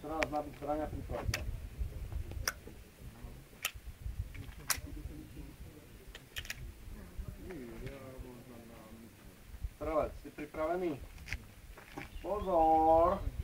Strana má byť zbraň a pripravená. Strelec, si pripravený? Pozor!